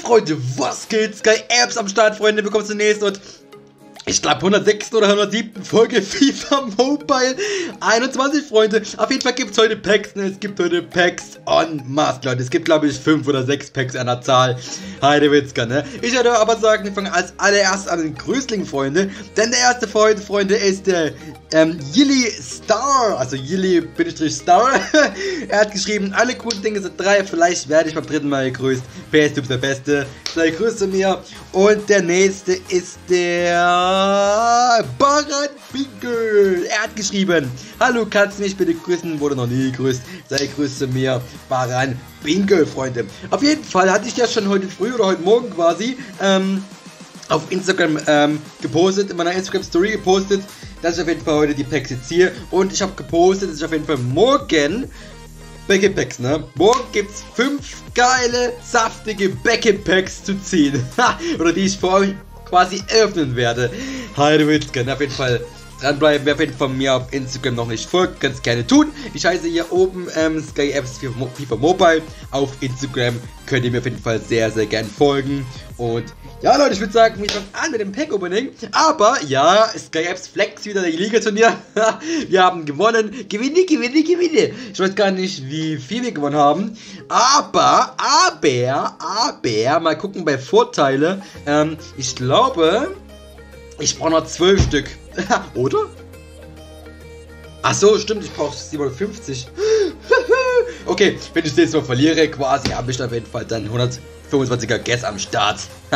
Freunde, was geht? Sky Apps am Start, Freunde. Willkommen zur nächsten und ich glaube 106. oder 107. Folge FIFA Mobile 21, Freunde. Auf jeden Fall gibt es heute Packs, ne? Es gibt heute Packs en masse, Leute. Es gibt, glaube ich, 5 oder 6 Packs an der Zahl. Heidewitzka, ne? Ich würde aber sagen, wir fangen als allererstes an den Grüßling, Freunde. Denn der erste Freunde, ist der Yili Star. Also Yili-Star. Er hat geschrieben, alle coolen Dinge sind 3. Vielleicht werde ich beim dritten Mal gegrüßt. PS, du bist der Beste. Sei Grüße mir. Und der nächste ist der Baran Binkel. Er hat geschrieben, hallo, kannst du mich bitte grüßen? Wurde noch nie gegrüßt. Sei Grüße mir, Baran Binkel, Freunde. Auf jeden Fall hatte ich ja schon heute früh oder heute Morgen quasi auf Instagram gepostet, in meiner Instagram Story gepostet, dass ich auf jeden Fall heute die Packs jetzt ziehe. Und ich habe gepostet, dass ich auf jeden Fall morgen Backup Packs, ne? Morgen gibt's 5 geile, saftige Backup Packs zu ziehen. Oder die ich für euch quasi öffnen werde. Heidewitzka, auf jeden Fall dranbleiben. Wer auf jeden Fall mir auf Instagram noch nicht folgt, kann es gerne tun. Ich heiße hier oben Sky Apps FIFA Mobile. Auf Instagram könnt ihr mir auf jeden Fall sehr, sehr gerne folgen. Und ja, Leute, ich würde sagen, wir fangen an mit dem Pack-Opening. Aber ja, Sky Apps Flex wieder der Liga-Turnier. Wir haben gewonnen. Gewinne. Ich weiß gar nicht, wie viel wir gewonnen haben. Aber, mal gucken bei Vorteile. Ich glaube, ich brauche noch 12 Stück. Oder? Ach so, stimmt, ich brauche 750. Okay, wenn ich das jetzt mal verliere, quasi, habe ich auf jeden Fall dann 125er Guess am Start.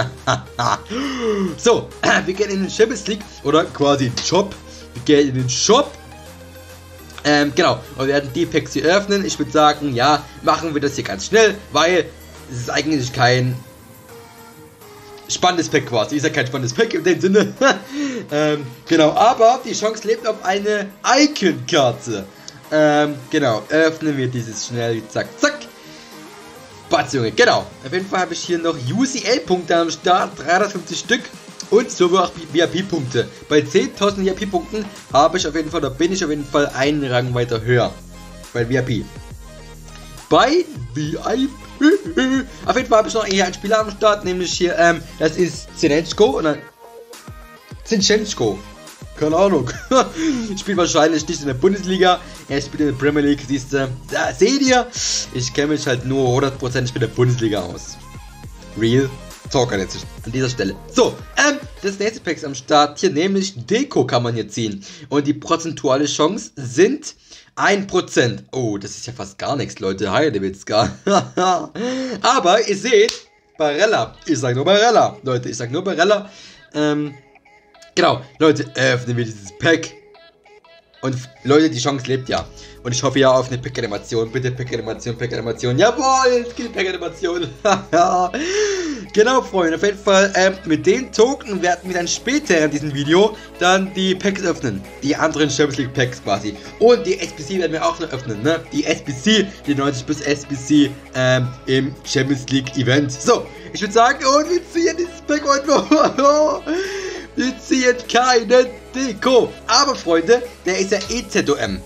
So, wir gehen in den Champions League, oder quasi Shop. Wir gehen in den Shop. Genau, und wir werden die Packs hier öffnen. Ich würde sagen, ja, machen wir das hier ganz schnell, weil es ist eigentlich kein spannendes Pack quasi. Ist ja kein spannendes Pack in dem Sinne. Genau, aber die Chance lebt auf eine Icon-Karte. Genau, öffnen wir dieses schnell, zack, zack. Batz, Junge, genau. Auf jeden Fall habe ich hier noch UCL-Punkte am Start, 350 Stück und sowie auch VIP-Punkte. Bei 10.000 VIP-Punkten habe ich auf jeden Fall, da bin ich auf jeden Fall einen Rang weiter höher. Bei VIP. Bei VIP. Auf jeden Fall habe ich noch hier einen Spieler am Start, nämlich hier, das ist Zinchenko. Keine Ahnung. Spielt wahrscheinlich nicht in der Bundesliga. Er spielt in der Premier League. Siehst du? Da seht ihr. Ich kenne mich halt nur 100% mit der Bundesliga aus. Real Talker jetzt an dieser Stelle. So, das nächste Pack ist am Start hier, nämlich Deko kann man hier ziehen. Und die prozentuale Chance sind 1%. Oh, das ist ja fast gar nichts, Leute. Heidewitzka. Aber ihr seht, Barella. Ich sag nur Barella. Leute, ich sag nur Barella. Genau, Leute, öffnen wir dieses Pack. Und Leute, die Chance lebt ja. Und ich hoffe ja auf eine Pack-Animation. Bitte Pack-Animation. Jawohl, es gibt Pack-Animation. Genau, Freunde, auf jeden Fall mit den Token werden wir dann später in diesem Video dann die Packs öffnen. Die anderen Champions League Packs quasi. Und die SBC werden wir auch noch öffnen, ne? Die SBC, die 90 bis SBC im Champions League Event. So, ich würde sagen, und wir ziehen dieses Pack heute. Wir ziehen keine Deko. Aber, Freunde, der ist ja EZOM.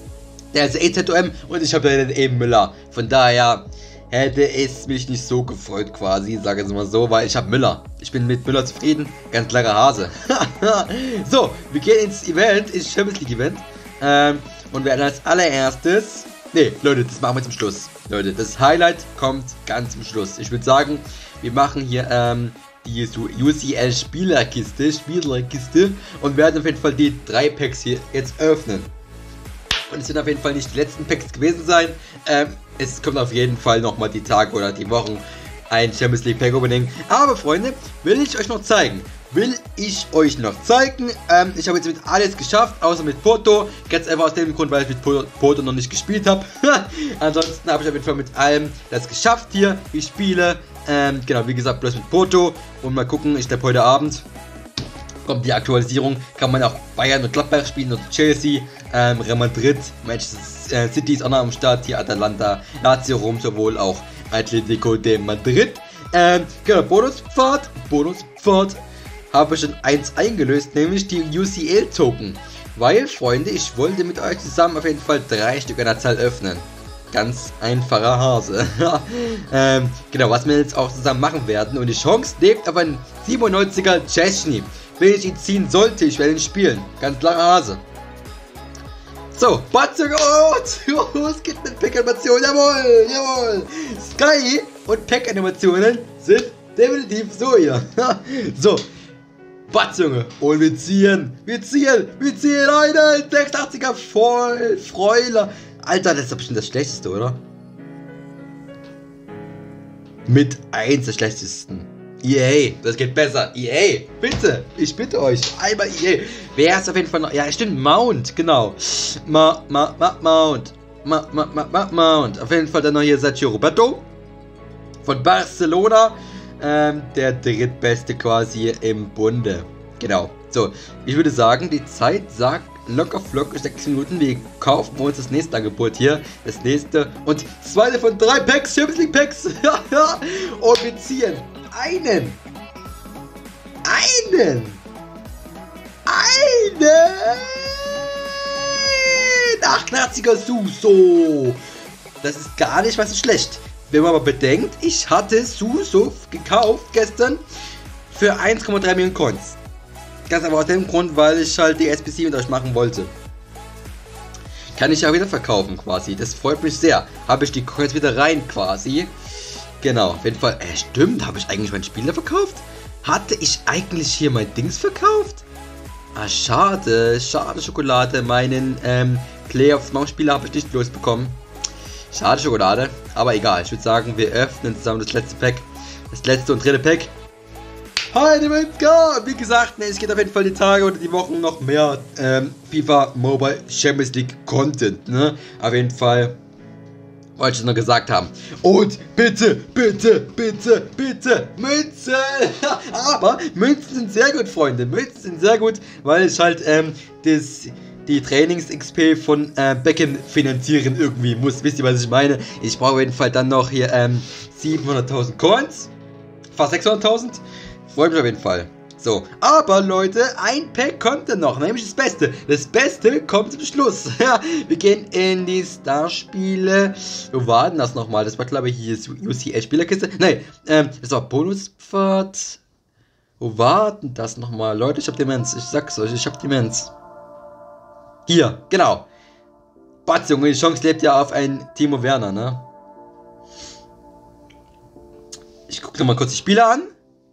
Und ich habe ja den eben Müller. Von daher hätte es mich nicht so gefreut quasi, sage ich es mal so, weil ich habe Müller. Ich bin mit Müller zufrieden. Ganz klarer Hase. So, wir gehen ins Event, ins Champions League Event. Und werden als allererstes... Ne, Leute, das machen wir zum Schluss. Leute, das Highlight kommt ganz zum Schluss. Ich würde sagen, wir machen hier die UCL Spielerkiste und werden auf jeden Fall die 3 Packs hier jetzt öffnen. Und es wird auf jeden Fall nicht die letzten Packs gewesen sein. Es kommt auf jeden Fall nochmal die Tage oder die Wochen ein Champions League Pack Opening. Aber, Freunde, will ich euch noch zeigen. Ich habe jetzt mit alles geschafft, außer mit Porto. Ganz einfach aus dem Grund, weil ich mit Porto noch nicht gespielt habe. Ansonsten habe ich auf jeden Fall mit allem das geschafft hier. Ich spiele, genau, wie gesagt, bloß mit Porto. Und mal gucken, ich glaube heute Abend kommt die Aktualisierung. Kann man auch Bayern und Gladbach spielen und Chelsea, Real Madrid, Manchester City ist auch noch am Start. Hier Atalanta, Lazio, Rom, sowohl auch Atletico de Madrid. Genau, Bonuspfad. Habe schon eins eingelöst, nämlich die UCL-Token. Weil, Freunde, ich wollte mit euch zusammen auf jeden Fall 3 Stück an der Zahl öffnen. ganz einfacher Hase. Genau, was wir jetzt auch zusammen machen werden. Und die Chance lebt auf einen 97er Chesney. Wenn ich ihn ziehen sollte, ich werde ihn spielen. Ganz klarer Hase. So, Batzung, oh, es gibt eine Pack-Animation, jawohl, jawohl. Sky und Pack-Animationen sind definitiv so hier. So, Batzunge, und wir ziehen einen 86er Freuler. Alter, das ist doch bestimmt das Schlechteste, oder? Mit 1 der Schlechtesten. EA, das geht besser. EA, bitte, ich bitte euch, einmal EA. Wer ist auf jeden Fall noch? Ja, stimmt, Mount, genau. Mount. Auf jeden Fall dann noch hier Sergio Roberto von Barcelona. Der drittbeste quasi im Bunde. Genau. So, ich würde sagen, die Zeit sagt locker flock 6 Minuten. Wir kaufen uns das nächste Angebot hier. Das nächste und zweite von 3 Packs, Champions League Packs. Und wir ziehen einen 88er Suso. Das ist gar nicht mal so schlecht. Wenn man aber bedenkt, ich hatte Suso gekauft gestern für 1,3 Millionen Coins. Ganz aber aus dem Grund, weil ich halt die SBC mit euch machen wollte. Kann ich ja wieder verkaufen quasi. Das freut mich sehr. Habe ich die Coins wieder rein quasi. Genau, auf jeden Fall. Stimmt, habe ich eigentlich meinen Spieler verkauft? Hatte ich eigentlich hier mein Dings verkauft? Ah, schade. Schade, Schokolade. Meinen Playoffs-Spieler habe ich nicht losbekommen. Schade, Schokolade. Aber egal. Ich würde sagen, wir öffnen zusammen das letzte Pack. Das letzte und dritte Pack. Heide Metzger! Wie gesagt, es geht auf jeden Fall die Tage oder die Wochen noch mehr FIFA Mobile Champions League Content. Ne? Auf jeden Fall wollte ich es noch gesagt haben. Und bitte, Münzen! Aber Münzen sind sehr gut, Freunde. Münzen sind sehr gut, weil ich halt die Trainings-XP von Beckham finanzieren irgendwie muss. Wisst ihr, was ich meine? Ich brauche auf jeden Fall dann noch hier 700.000 Coins. Fast 600.000. Freut mich auf jeden Fall. So, aber Leute, ein Pack kommt dann noch, nämlich das Beste. Das Beste kommt zum Schluss. Ja, wir gehen in die Starspiele. Wo war denn das nochmal? Das war, glaube ich, hier UCL-Spielerkiste. Nein, das war Bonuspfad. Wo war denn das nochmal? Leute, ich hab Demenz. Ich sag's euch, ich hab Demenz. Hier, genau. Batz, Junge, die Chance lebt ja auf einen Timo Werner, ne? Ich gucke nochmal kurz die Spieler an.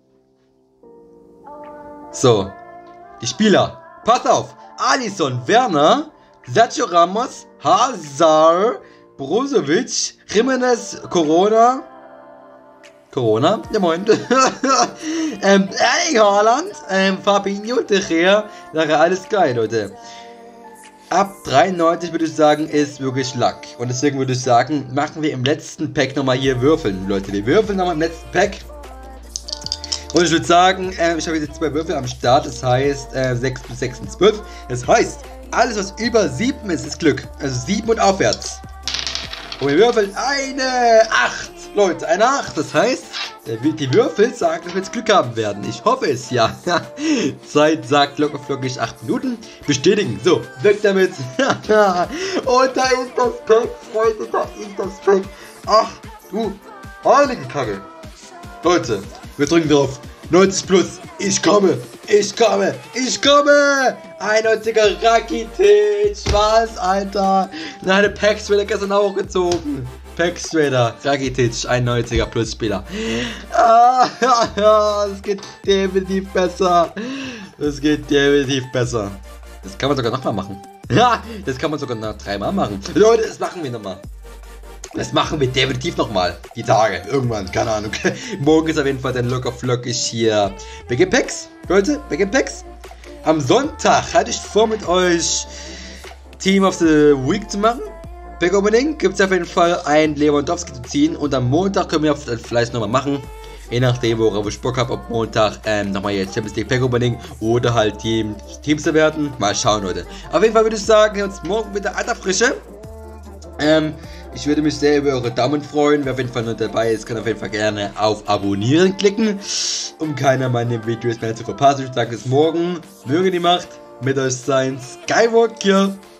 So, die Spieler. Pass auf. Alisson, Werner, Sergio Ramos, Hazard, Brozovic, Jimenez, Corona, ja moin. Erling Haaland, Fabinho, De Gea, wäre alles geil, Leute. Ab 93 würde ich sagen, ist wirklich Luck. Und deswegen würde ich sagen, machen wir im letzten Pack nochmal hier würfeln, Leute. Wir würfeln nochmal im letzten Pack. Und ich würde sagen, ich habe jetzt 2 Würfel am Start, das heißt 6 plus 6 sind 12. Das heißt, alles was über 7 ist, ist Glück. Also 7 und aufwärts. Und wir würfeln eine 8. Leute, eine 8. Das heißt, die Würfel sagen, dass wir jetzt Glück haben werden. Ich hoffe es, ja. Zeit sagt locker flockig 8 Minuten. Bestätigen. So, weg damit. Und da ist das Pack, Freunde, da ist das Pack. Ach, du heilige Kacke. Leute, wir drücken drauf. 90 plus. Ich komme. 91er Rakitic. Was, Alter? Nein, Pax wird gestern auch gezogen. Pax Trader, Rakitic, 91er plus Spieler. Das geht definitiv besser. Das kann man sogar nochmal machen. Ja, das kann man sogar noch 3-mal machen. Leute, das machen wir nochmal. Das machen wir definitiv nochmal. Die Tage. Irgendwann. Keine Ahnung. Morgen ist auf jeden Fall dann locker flockig hier. Big Packs. Leute, Big Packs. Am Sonntag hatte ich vor, mit euch Team of the Week zu machen. Pack Opening. Gibt es auf jeden Fall einen Lewandowski zu ziehen. Und am Montag können wir vielleicht nochmal machen. Je nachdem, worauf ich Bock habe. Ob Montag nochmal jetzt Champions League Pack Opening. Oder halt Teams zu werden. Mal schauen, Leute. Auf jeden Fall würde ich sagen, wir uns morgen mit der alter Frische. Ich würde mich sehr über eure Daumen freuen. Wer auf jeden Fall noch dabei ist, kann auf jeden Fall gerne auf Abonnieren klicken, um keiner meiner Videos mehr zu verpassen. Ich sage bis morgen. Möge die Macht mit euch sein. Skywalk hier.